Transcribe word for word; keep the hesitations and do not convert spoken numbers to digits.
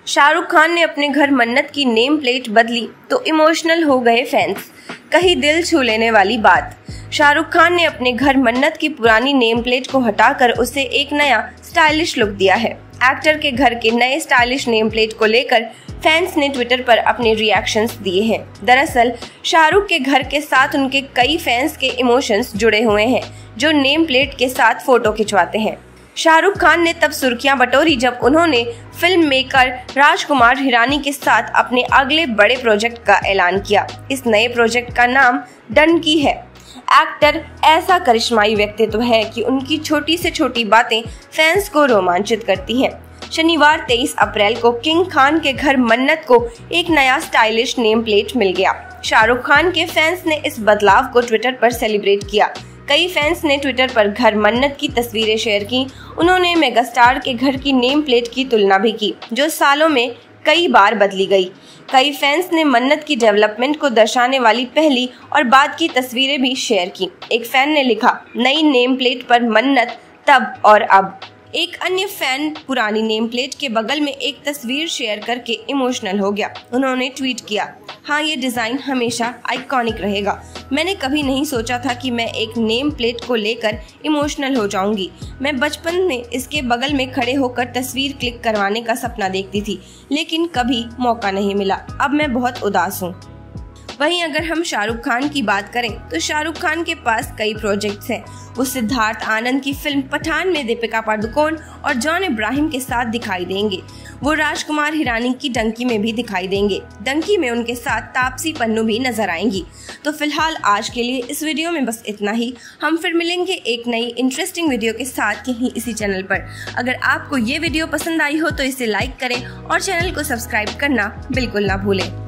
शाहरुख खान ने अपने घर मन्नत की नेम प्लेट बदली तो इमोशनल हो गए फैंस। कही दिल छू लेने वाली बात। शाहरुख खान ने अपने घर मन्नत की पुरानी नेम प्लेट को हटाकर उसे एक नया स्टाइलिश लुक दिया है। एक्टर के घर के नए स्टाइलिश नेम प्लेट को लेकर फैंस ने ट्विटर पर अपने रिएक्शंस दिए हैं। दरअसल शाहरुख के घर के साथ उनके कई फैंस के इमोशंस जुड़े हुए हैं, जो नेम प्लेट के साथ फोटो खिंचवाते हैं। शाहरुख खान ने तब सुर्खियां बटोरी जब उन्होंने फिल्म मेकर राजकुमार हिरानी के साथ अपने अगले बड़े प्रोजेक्ट का ऐलान किया। इस नए प्रोजेक्ट का नाम डंकी है। एक्टर ऐसा करिश्माई व्यक्तित्व है कि उनकी छोटी से छोटी बातें फैंस को रोमांचित करती हैं। शनिवार तेईस अप्रैल को किंग खान के घर मन्नत को एक नया स्टाइलिश नेम प्लेट मिल गया। शाहरुख खान के फैंस ने इस बदलाव को ट्विटर पर सेलिब्रेट किया। कई फैंस ने ट्विटर पर घर मन्नत की तस्वीरें शेयर की। उन्होंने मेगास्टार के घर की नेम प्लेट की तुलना भी की, जो सालों में कई बार बदली गई। कई फैंस ने मन्नत की डेवलपमेंट को दर्शाने वाली पहली और बाद की तस्वीरें भी शेयर की। एक फैन ने लिखा, नई नेम प्लेट पर मन्नत तब और अब। एक अन्य फैन पुरानी नेम प्लेट के बगल में एक तस्वीर शेयर करके इमोशनल हो गया। उन्होंने ट्वीट किया, हाँ ये डिजाइन हमेशा आइकॉनिक रहेगा। मैंने कभी नहीं सोचा था कि मैं एक नेम प्लेट को लेकर इमोशनल हो जाऊंगी। मैं बचपन में इसके बगल में खड़े होकर तस्वीर क्लिक करवाने का सपना देखती थी, लेकिन कभी मौका नहीं मिला। अब मैं बहुत उदास हूँ। वहीं अगर हम शाहरुख खान की बात करें तो शाहरुख खान के पास कई प्रोजेक्ट्स हैं। वो सिद्धार्थ आनंद की फिल्म पठान में दीपिका पादुकोण और जॉन इब्राहिम के साथ दिखाई देंगे। वो राजकुमार हिरानी की डंकी में भी दिखाई देंगे। डंकी में उनके साथ तापसी पन्नू भी नजर आएंगी। तो फिलहाल आज के लिए इस वीडियो में बस इतना ही। हम फिर मिलेंगे एक नई इंटरेस्टिंग वीडियो के साथ यहीं इसी चैनल पर। अगर आपको ये वीडियो पसंद आई हो तो इसे लाइक करें और चैनल को सब्सक्राइब करना बिल्कुल ना भूलें।